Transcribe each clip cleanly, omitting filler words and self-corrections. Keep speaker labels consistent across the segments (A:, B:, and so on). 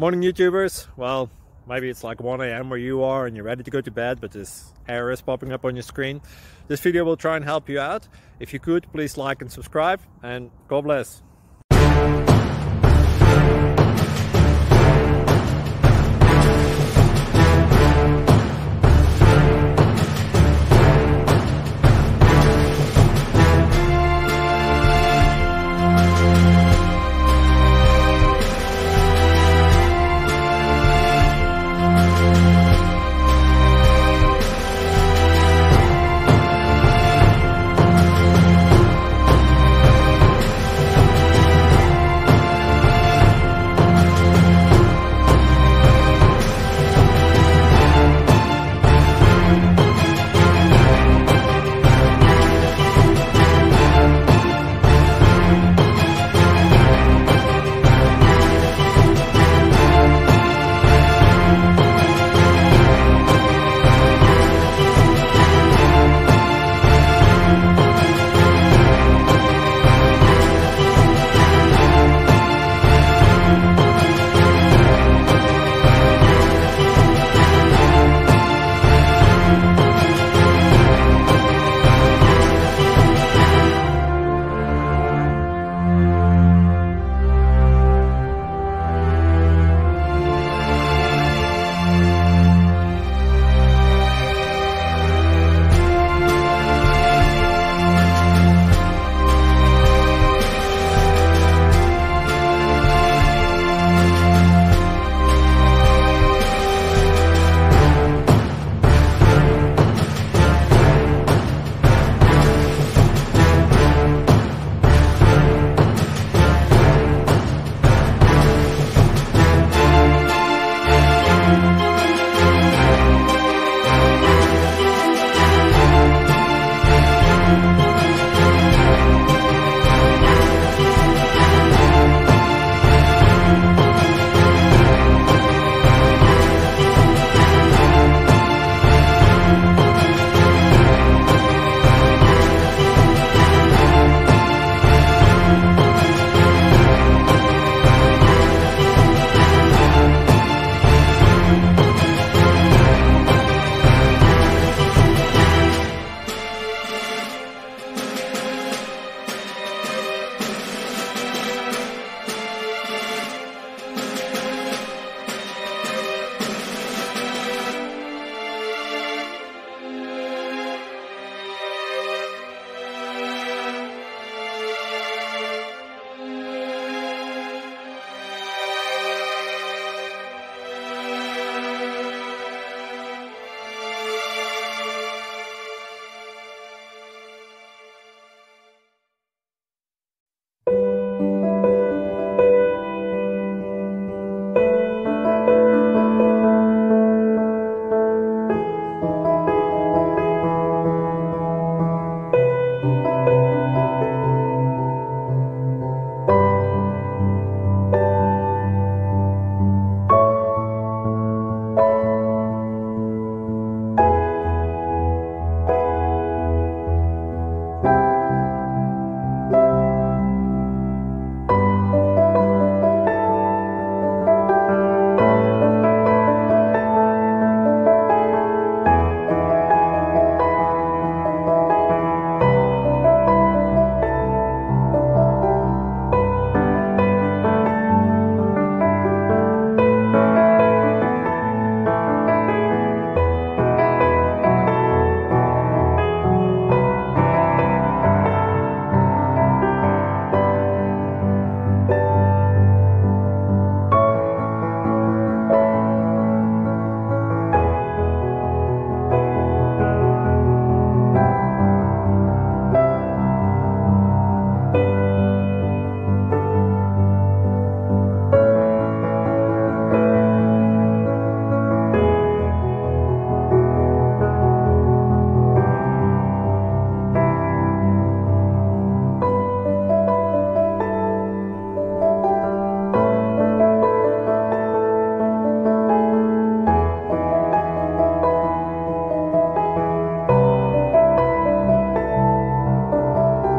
A: Morning YouTubers. Well, maybe it's like 1 a.m. where you are and you're ready to go to bed, but this error is popping up on your screen. This video will try and help you out. If you could, please like and subscribe, and God bless.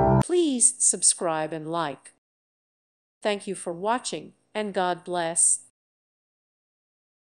B: Please subscribe and like. Thank you for watching, and God bless.